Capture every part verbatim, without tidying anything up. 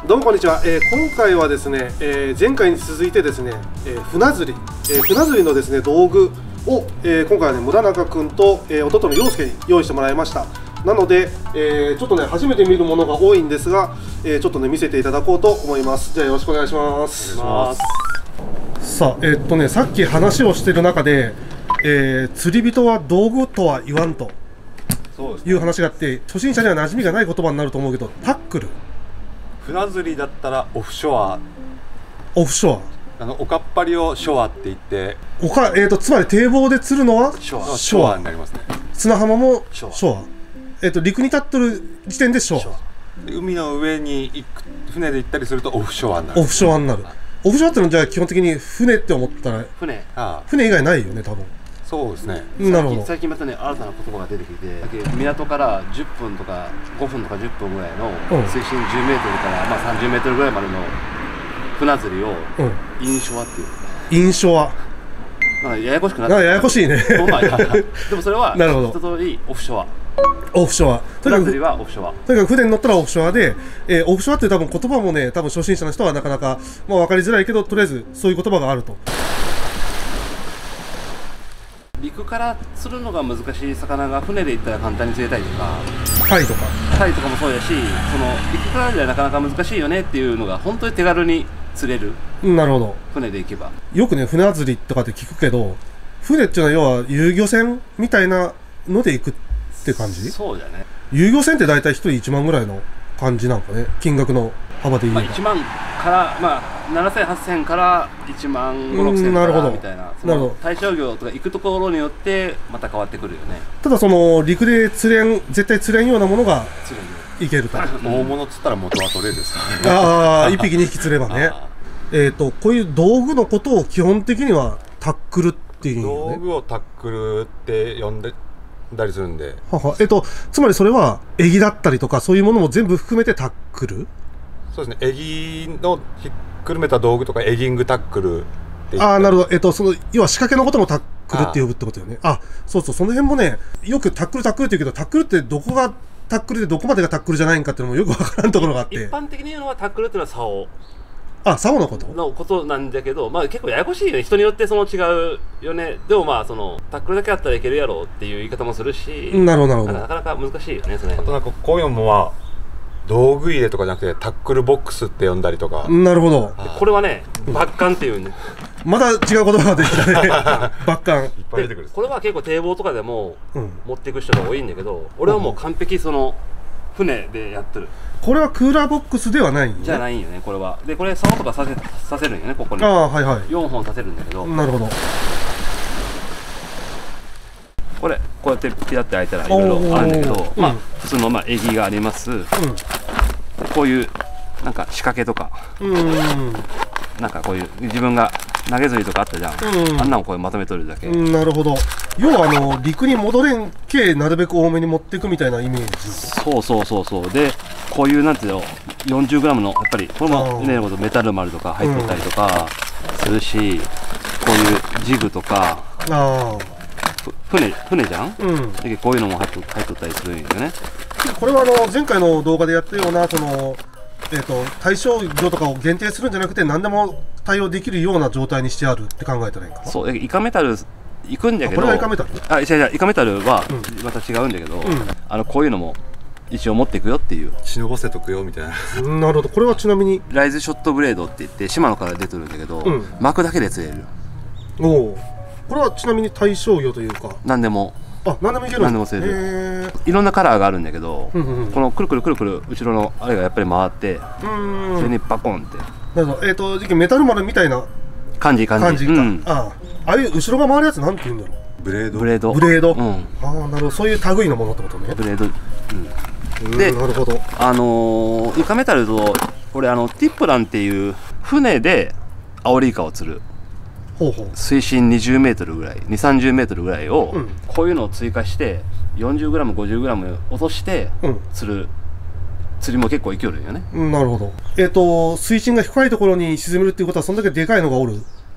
どうもこんにちは、えー、今回はですね、えー、前回に続いてですね、えー、船釣り、えー、船釣りのですね道具を、えー、今回はね村中君と、えー、弟の陽介に用意してもらいました。なので、えー、ちょっとね初めて見るものが多いんですが、えー、ちょっとね見せていただこうと思います。じゃあよろしくお願いします。お願いします。さあ、えー、っとねさっき話をしてる中で、えー、釣り人は道具とは言わんという話があって、初心者には馴染みがない言葉になると思うけど、タックル、 船釣りだったらオフショア、 オフショア、あのおかっぱりをショアって言って、 おか、えー、とつまり堤防で釣るのはショア、ショアになりますね。 砂浜もショア、ショア、えー、と陸に立ってる時点でショア、ショア海の上に行く船で行ったりするとオフショアになる。 オフショアになる。オフショアってのはじゃあ基本的に船って思ったら船、 ああ船以外ないよね多分。 そうですね。 なるほど。 最近またね新たな言葉が出てきて、港からじゅっぷんとかごふんとかじゅっぷんぐらいの水深じゅうメートルからまあさんじゅうメートルぐらいまでの船釣りをインショアっていう。 インショア。 なんかややこしくなってややこしいね。 でもそれは一通りオフショア。 オフショア。 船釣りはオフショア。 とにかく船に乗ったらオフショアで、えー、オフショアって多分言葉もね多分初心者の人はなかなかまあ分かりづらいけど、とりあえずそういう言葉があると。 陸から釣るのが難しい魚が船で行ったら簡単に釣れたりとか、 タイとかタイとかもそうやし、その陸からではなかなか難しいよねっていうのが本当に手軽に釣れる。 なるほど。 船で行けばよくね船釣りとかって聞くけど、船っていうのは要は遊漁船みたいなので行くって感じ。 そうだね。 遊漁船って大体ひとりいちまんぐらいの感じなんかね、金額の幅でいい、 まあ、いちまんからまあななせんはっせんからいちまんご、ろくせんからみたいな、その対象魚とか行くところによってまた変わってくるよね。 ただその陸で釣れん絶対釣れんようなものがいけると。 大物釣ったら元は取れるですからね。 ああ、いっぴきにひき釣ればね。えっとこういう道具のことを基本的にはタックルっていうよね。 道具をタックルって呼んでたりするんで、 はは、えっとつまりそれはエギだったりとかそういうものも全部含めてタックル。 そうですね。エギのひっくるめた道具とかエギングタックルって言って。 ああ、なるほど。えっとその要は仕掛けのこともタックルって呼ぶってことよね。ああ、そうそう、その辺もねよくタックルタックルって言うけど、タックルってどこがタックルでどこまでがタックルじゃないんかっていうのもよくわからんところがあって。 一般的に言うのはタックルっていうのは竿。 あ、竿のことのことなんだけど、まあ結構ややこしいよね。人によってその違うよね。でもまあそのタックルだけあったらいけるやろっていう言い方もするし、 なるほどなるほど。 なかなか難しいよねそれ。 あとなんかこういうのは道具入れとかじゃなくてタックルボックスって呼んだりとか。 なるほど。 これはねバッカンっていうね。 まだ違う言葉が出てきたね。バッカン。いっぱい出てくる。 これは結構堤防とかでも持っていく人が多いんだけど、俺はもう完璧その船でやってる。 これはクーラーボックスではないんよね。 じゃないんよねこれは。でこれ竿とかさせさせるんよね、ここに。 ああ、はいはい。 よんほんさせるんだけど。 なるほど。 これこうやってピラって開いたらいろいろあるんだけど、まあ普通のまあエギがあります。こういうなんか仕掛けとか、なんかこういう自分が投げ釣りとかあったじゃん。あんなのこうまとめとるだけ。 なるほど。要はあの陸に戻れんけなるべく多めに持っていくみたいなイメージ。 そうそうそうそう。でこういうなんていうの よんじゅうグラム のやっぱりこれもねメタル丸とか入ってたりとかするし、こういうジグとか。 ああ。 船船じゃん。 うん。 でこういうのも入っと入っとったりするんよね。 これはあの前回の動画でやったようなそのえっと対象魚とかを限定するんじゃなくて何でも対応できるような状態にしてあるって考えたらいいかな。 そう、イカメタル行くんだけど。 これはイカメタル？ あ、違う違う、イカメタルはまた違うんだけど、あのこういうのも一応持っていくよっていう。 忍ばせとくよみたいな。 なるほど。これはちなみにライズショットブレードって言ってシマノから出てるんだけど、巻くだけで釣れる。 おお。これはちなみに対象魚というか何でも。 あ、何でもいける。 何でも釣れる。いろんなカラーがあるんだけど、このくるくるくるくる後ろのあれがやっぱり回って、それにバコンって。 なるほど。えっとメタル丸みたいな感じ感じ。 ああ、ああいう後ろが回るやつなんて言うんだろう。 ブレード。 ブレード。 ブレード。ああ、なるほど。そういう類のものってことね。 ブレード。 で、なるほど。 あのイカメタルと俺あのティップランっていう船でアオリイカを釣る。 ほうほう。 水深にじゅうメートルぐらい、にじゅう、さんじゅうメートルぐらいをこういうのを追加してよんじゅうグラム、ごじゅうグラム落として釣る釣りも結構いけるよね。 なるほど。えっと水深が深いところに沈めるっていうことはそんだけでかいのがおる。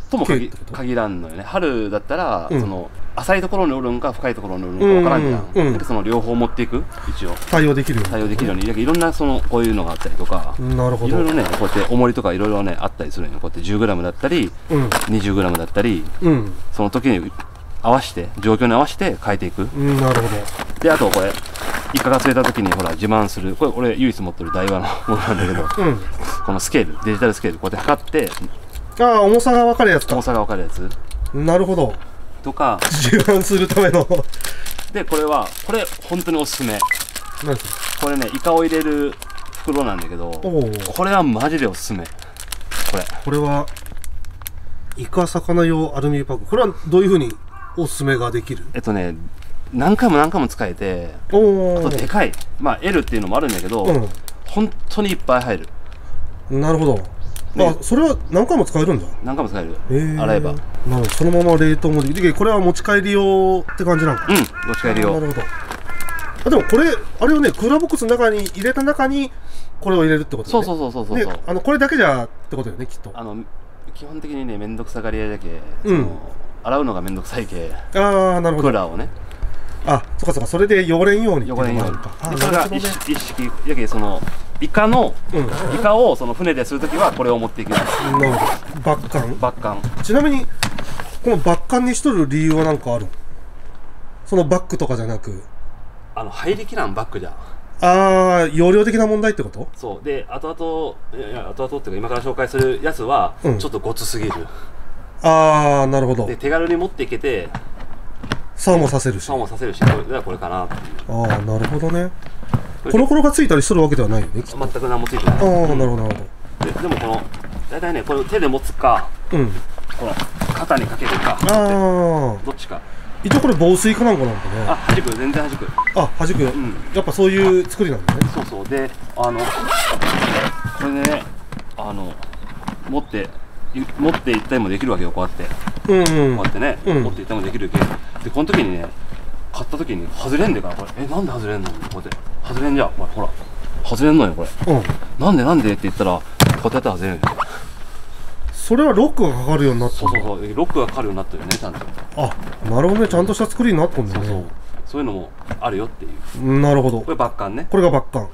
とも限系ってこと限らんのよね。春だったら、 うんその浅いところにおるんか深いところにおるんか分からんじゃん、 うんうんうんだけどその両方持っていく一応対応できるように対応できるように、だけどいろんなそのこういうのがあったりとか、 なるほど。 いろいろねこうやって重りとかいろいろねあったりするのよ。こうやって じゅうグラム だったりうん。 にじゅうグラム だったり、 うん。 その時に合わせて状況に合わせて変えていく。 うん、なるほであとこれイカが釣れた時にほら自慢する、これ俺唯一持ってる台湾のものなんだけど、 ど。うん。 このスケールデジタルスケールこうやって測ってああ、重さが分かるやつか。 重さが分かるやつなるほど。 とか自慢するための。 で、これはこれ本当におすすめ。 何ですか。 これねイカを入れる袋なんだけど、 おお。 これはマジでおすすめ。これこれはイカ魚用アルミパック。これはどういうふうにおすすめができる。 えっとね何回も何回も使えて、 おお。 あとでかい、まあ エル っていうのもあるんだけど、 う本当にいっぱい入る。 ん。なるほど。 ねあ、それは何回も使えるんだ。 何回も使える。 えー洗えば。 なるほど。そのまま冷凍もできる。これは持ち帰り用って感じなのか。 うん、持ち帰りよ。 なるほど。あ、でもこれあれをね、クーラーボックスの中に入れた中にこれを入れるってことだよね。 そうそうそうそうそうそう。 で、あのこれだけじゃってことよね、きっと。 あの基本的にね面倒くさがり屋だけ、 うんその洗うのが面倒くさいけああ、なるほど。 クーラーをねあ、そっかそっか。それで汚れんようにっていう汚れんように。 のもあるか。あ、 でそれがなるほどね。 一一式やけそのイカのうん。 イカをその船でするときはこれを持っていきます。 なるほど。バッカン。 バッカン。 ちなみにこのバッカンにしとる理由は何かあるの？そのバッグとかじゃなく。 あの入りきらんバッグじゃん。 ああ、容量的な問題ってこと？ そうで後々いやいや後々っていうか今から紹介するやつはうんちょっとごつすぎる。 ああ、なるほどで。手軽に持っていけて竿もさせるし。あ損もさせるし、これではこれかなっていう。 あ、なるほどね。コロコロがついたりしとるわけではないよね、きっと。 全く何もついてない。 ああ、なるほど、なるほででもこの大体ねこれを手で持つかど。うん。 この肩にかけるかああ、 どっちか。 一応これ防水かなんかなんだね。 あ弾く全然弾く。 あ、弾く。 んやっぱそういう作りなんだね。 そうそうであのこれでねあの持ってい持っていったりもできるわけよ。こうやってうん、うん。 こうやってね、 うん持っていったりもできるけでこの時にね買った時に外れんでからこれえなんで外れんのこうやって外れんじゃんほらほら外れんのよこれうん。 なんでなんでって言ったらこうやってやったら外れるんよ。 それはロックがかかるようになったそうそうそうロックがかかるようになってるよねちゃんと。 あ、なるほどね。ちゃんとした作りになったんだそうそうね。 そういうのもあるよっていうなるほど。 これバッカンね。 これがバッカン。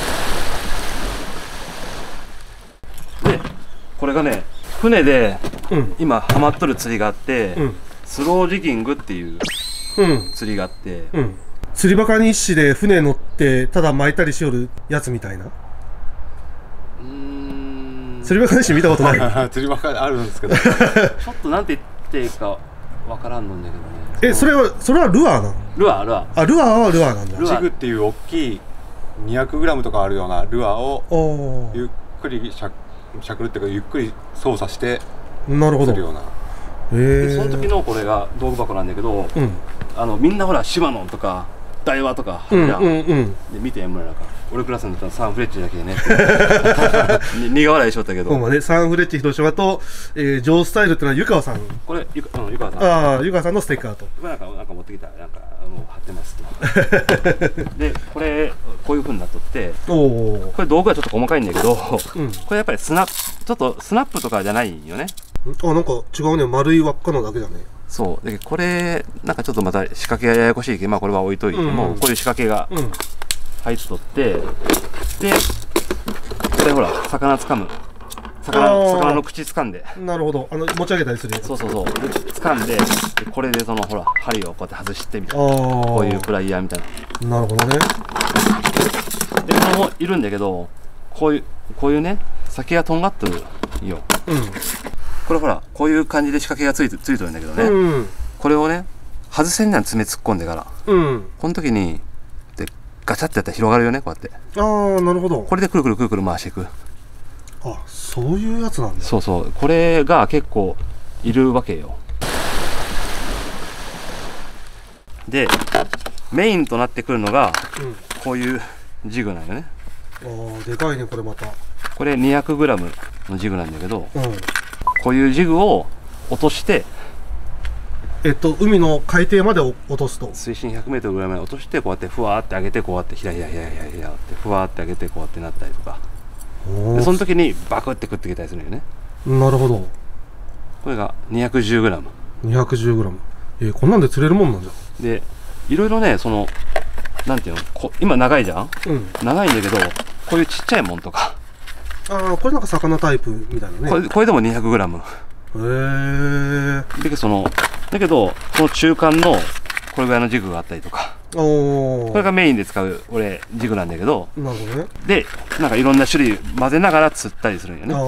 でこれがね船でうん。 今ハマっとる釣りがあって、 うん。 スロージギングっていううん。 釣りがあって、 うん。釣りバカ日誌で船乗ってただ巻いたりしよるやつみたいな。 うーん釣りバカ日誌見たことない。 釣りばかりあるんですけどちょっとなんて言っていいかわからんのんだけどね。 え、それは、それはルアーなの？ ルアールアーあ、ルアーはルアーなんだ。 ルアージグっていう大きいにひゃくグラムとかあるようなルアーをおゆっくりしゃしゃくるっていうかゆっくり操作してー、なるほど。 するような。 へえ。 でその時のこれが道具箱なんだけど、 うん。 あのみんなほらシバノとかダイワとかあうんるじゃん、 うんうん。 で見てやんもらなんか俺クラスになったらサンフレッチェだけでねってに苦笑いしとったけど、 ほんまね、サンフレッチェ広島と、えー、ジョースタイルってのは湯川さん。 これゆか、うん、ゆかわさんああ、湯川さんのステッカーと。 これなんかなんか持ってきたなんかもう貼ってますとでこれこういう風になっとっておお。 これ道具はちょっと細かいんだけどこうん。 れやっぱりスナップちょっとスナップとかじゃないよね。 あ、なんか違うね。丸い輪っかのだけだね。 そうでこれなんかちょっとまた仕掛けがややこしいけどまあこれは置いといても、 うんこういう仕掛けがうん。 入っとってでこれほら魚つかむ魚あー魚の口掴んでなるほど。あの、持ち上げたりするやつ。 そうそうそうで掴んででこれでそのほら針をこうやって外してみたいなああ。 こういうプライヤーみたいななるほどね。 でこれもいるんだけどこういうこういうね先がとんがっとるよ。 うん。 これほらこういう感じで仕掛けがついてついてるんだけどね、 うん。 これをね外せんなん爪突っ込んでからうん。 この時にでガチャってやったら広がるよねこうやってああ、なるほど。 これでくるくるくるくる回していく。 あ、そういうやつなんだ。 そうそうこれが結構いるわけよ。でメインとなってくるのがうん。 こういうジグなんよね。 ああ、でかいね、これまた。 これ にひゃくグラム のジグなんだけどうん。 こういうジグを落としてえっと、海の海底まで落とすと。 水深 ひゃくメートル ぐらいまで落としてこうやってふわーって上げてこうやってひらひらひらひらひらってふわーって上げてこうやってなったりとかおーでその時にバクって食ってきたりするよね。 なるほど。 これが にひゃくじゅうグラム。 にひゃくじゅうグラム。えー、こんなんで釣れるもんなんじゃ。 でいろいろね、そのなんていうの、こ今長いじゃん、 うん、 長いんだけど、こういうちっちゃいもんとか、 ああ、これなんか魚タイプみたいなね。 これこれでも にひゃくグラム。へえ。 でそのだけどその中間のこれぐらいのジグがあったりとか、 おお。 これがメインで使う俺ジグなんだけど、 なるほどね。 でなんかいろんな種類混ぜながら釣ったりするんよね。 あ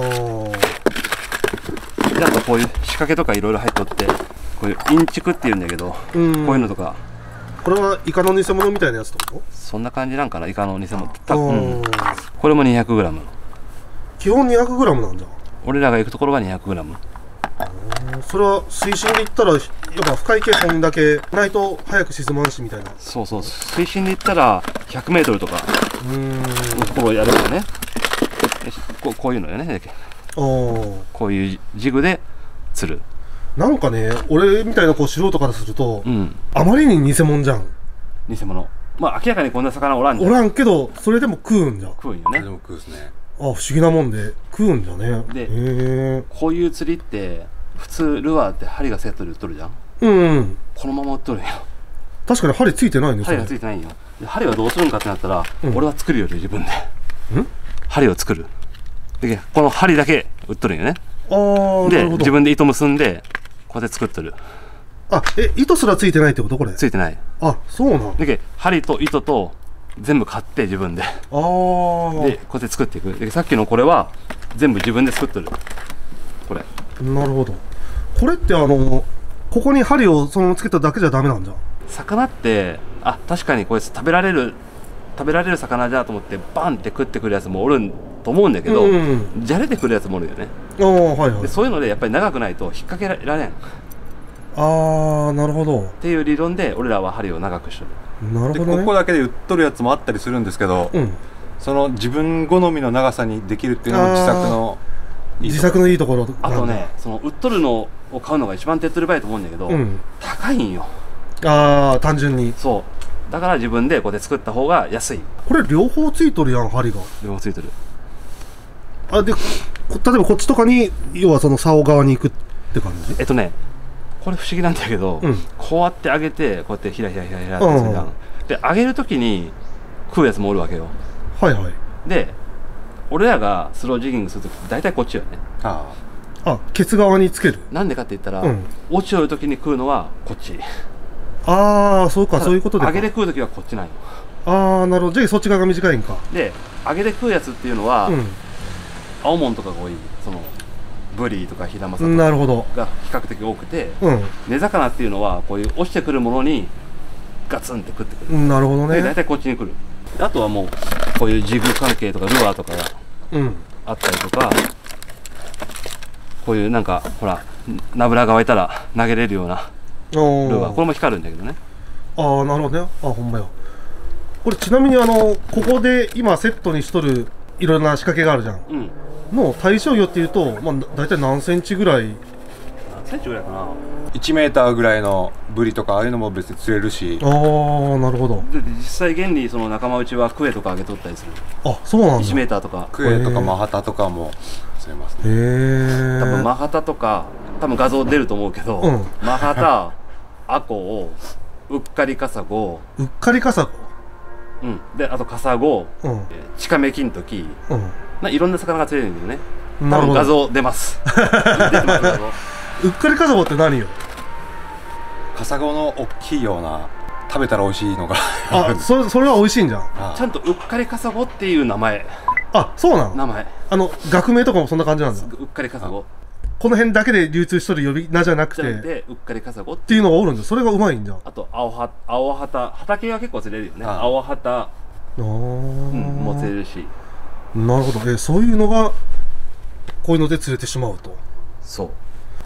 であとこういう仕掛けとかいろいろ入っとって、こういうインチクっていうんだけど、 うん、 こういうのとか。 これはイカの偽物みたいなやつってこと？ そんな感じなんかな、イカの偽物。た、うん、これも にひゃくグラム。 基本 にひゃくグラム なんじゃん。 俺らが行くところが にひゃくグラム。 それは水深で言ったらやっぱ深い系本だけないと早く沈まんしみたいな。 そうそう、水深で言ったらひゃくメートルとかのところをやるよね。こう、こういうのよね。こういうジグで釣る。 なんかね、俺みたいなこう素人からすると、うん、あまりに偽物じゃん。 偽物。まあ明らかにこんな魚おらんじゃん。 おらんけど、それでも食うんじゃん。 食うんよね。 でも食うですね。 あ、不思議なもんで食うんじゃね。 で、こういう釣りって普通ルアーって針がセットで売っとるじゃん。 うん、うん、 このまま売っとるんよ。 確かに針ついてないね。 針がついてないんよ。で針はどうするんかってなったら、うん、俺は作るより自分で。ん？針を作る。で、この針だけ売っとるんよね。ああ、で自分で糸結んでこうやって作っとる。 あ、え、糸すらついてないってことこれ？ ついてない。 あ、そうなんだけど針と糸と全部買って自分で。ああ。でこうやって作っていく。でさっきのこれは全部自分で作っとる。これ。 なるほど。これってあのここに針をそのままつけただけじゃダメなんじゃん。 魚ってあ確かにこれ食べられる食べられる魚じゃと思ってバンって食ってくるやつもおると思うんだけど、うんうん、じゃれてくるやつもおるよね。あ、はいはい、でそういうのでやっぱり長くないと引っ掛けられん。 ああ、なるほど。 っていう理論で俺らは針を長くしとる。なるほど、ね、 ここだけで売っとるやつもあったりするんですけど、うん、その自分好みの長さにできるっていうのも自作のいい自作のいいところ。 あとね、その売っとるのを買うのが一番手っ取り早いと思うんだけど、うん、高いんよ。ああ、単純に。そうだから自分でこうやって作った方が安い。 これ両方ついとるやん、針が。両方ついてる。 あ、で例えばこっちとかに要はその竿側に行くって感じ。 えっとねこれ不思議なんだけど、うん、こうやって上げてこうやってひらひらひらひらってするじゃん。で上げるときに食うやつもおるわけよ。はいはい。で俺らがスロージギングするとき大体こっちよね。ああ、ケツ側につける。 なんでかって言ったら、うん、落ちよるときに食うのはこっち。 ああ、そうか、そういうことで上げで食うときはこっちなんよ。 ああ、なるほど。じゃあそっち側が短いんか。 で上げで食うやつっていうのは、うん、青物とかが多い。そのブリとかヒラマサとかが比較的多くて、うん、根魚っていうのはこういう落ちてくるものにガツンって食ってくる。なるほどね。で大体こっちに来る。あとはもうこういうジグ関係とかルアーとかがあったりとか、うん、こういうなんかほらナブラが湧いたら投げれるようなルアー、これも光るんだけどね。ああ、なるほどね。あ、ほんまや。 これちなみにあのここで今セットにしとるいろんな仕掛けがあるじゃん、うん、の対象魚っていうと、まあ、大体何センチぐらい。 何センチぐらいかな。 いちメーターぐらいのブリとかああいうのも別に釣れるし。 ああ、なるほど。 で実際原理その仲間内はクエとかあげとったりする。 あ、そうなんだ。 いちメーターとかクエとかマハタとかも釣れますね。へえ。多分マハタとか多分画像出ると思うけど、うん、マハタアコウうっかりカサゴ、 うっかりカサゴ、 うん、であとカサゴ、うん、チカメキントキ、うん、ないろんな魚が釣れるんだよね。多分画像出ます。出てます画像。 うっかりカサゴって何よ。 カサゴの大きいような食べたら美味しいのがあ、それそれは美味しいんじゃん。 ああ、ちゃんとうっかりカサゴっていう名前。 あ、そうなの。 名前、 あの学名とかもそんな感じなんだ。 うっかりカサゴ、 この辺だけで流通しとる呼び名じゃなくて、 でうっかりカサゴっていうのがおるんだ。それがうまいんじゃん。 あと青は青ハタ、畑は結構釣れるよね。青ハタ、うん、も釣れるし。 なるほど。えー、そういうのがこういうので釣れてしまうと。 そう。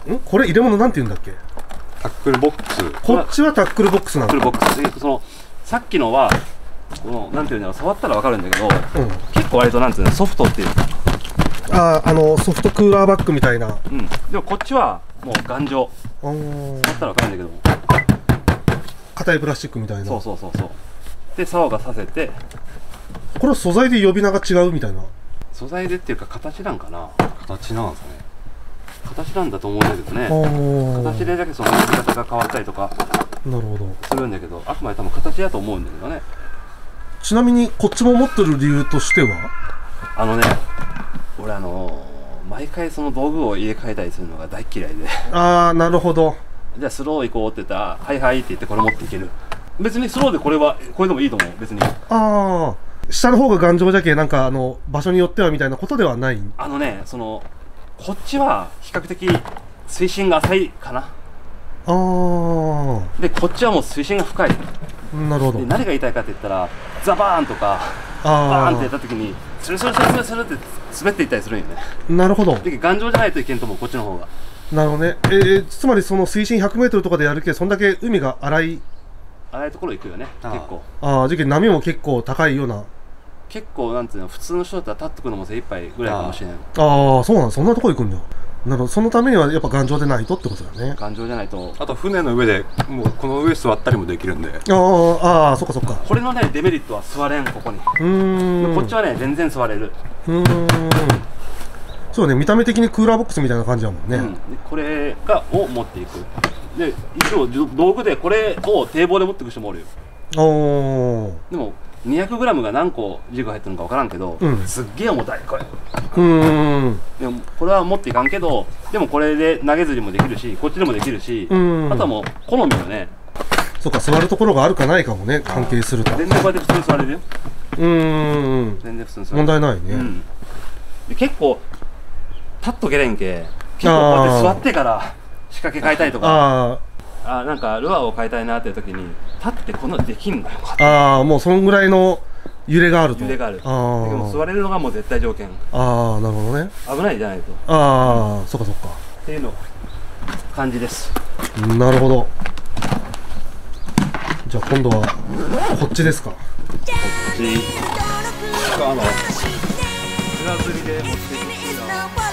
ん、これ入れ物なんて言うんだっけ。 タックルボックス。 こっちはタックルボックスなんだ。 タックルボックス。そのさっきのはこのなんていうんだろう、触ったらわかるんだけど、うん、結構割となんていうの、ソフトっていう。 ああ、あのソフトクーラーバッグみたいな。 うん。でもこっちはもう頑丈。触ったらわかるんだけど。 硬いプラスチックみたいな。 そうそうそうそう。で竿がさせて。 これは素材で呼び名が違うみたいな。 素材でっていうか形なんかな。 形なんですね。 形なんだと思うんだけどね。形でだけその見方が変わったりとかなるほどするんだけど、あくまで多分形だと思うんだけどね。 ちなみにこっちも持ってる理由としては、 あのね、俺あのー、毎回その道具を入れ替えたりするのが大嫌いでああなるほど。 じゃあスロー行こうって言ったら「はいはい」って言ってこれ持っていける。別にスローでこれはこれでもいいと思う。別にああ下の方が頑丈じゃけなんかあの場所によってはみたいなことではない。 あのね、そのこっちは比較的水深が浅いかな。 ああでこっちはもう水深が深い。 なるほど。 で何が言いたいかって言ったらザバーンとかバーンってやった時にスルスルスルスルスルって滑っていったりするんよね。 なるほど。 で頑丈じゃないといけんと思う、こっちの方が。 なるほどね。えー、つまりその水深ひゃくメートルとかでやるけそんだけ海が荒い荒いところ行くよね結構。 ああじゃけ波も結構高いような。 結構なんていうの、普通の人だったら立ってくのも精一杯ぐらいかもしれない。 ああそうなん、そんなとこ行くんだ。なるほど。そのためにはやっぱ頑丈でないとってことだね。 頑丈じゃないと。 あと船の上でもうこの上座ったりもできるんで。 あーあーそっかそっか。 これのねデメリットは座れん、ここに。 うーんこっちはね全然座れる。 うーんそうね、見た目的にクーラーボックスみたいな感じだもんね。 うん、でこれがを持っていく。で一応道具でこれを堤防で持っていく人もおるよ。 おーでもにひゃくグラムが何個ジグ入ってるのか分からんけど、うん、すっげえ重たいこれ。 うーんでもこれは持っていかんけど、でもこれで投げ釣りもできるし、こっちでもできるし、あとはもう好みよね。 そうか、座るところがあるかないかもね、関係すると。 全然こうやって普通に座れるよ。 うーん全然普通に座れる。 問題ないね。 うん、で結構立っとけれんけ、結構こうやって座ってから仕掛け変えたりとか、ああなんかルアーを変えたいなっていう時に立ってこんなのできんのよ。 ああもうそのぐらいの揺れがあると。 揺れがある。 ああでも座れるのがもう絶対条件。 ああなるほどね。 危ないじゃないと。 ああそっかそっかっていうの感じです。 なるほど。じゃあ今度はこっちですか。こっちあの船釣りで持っていく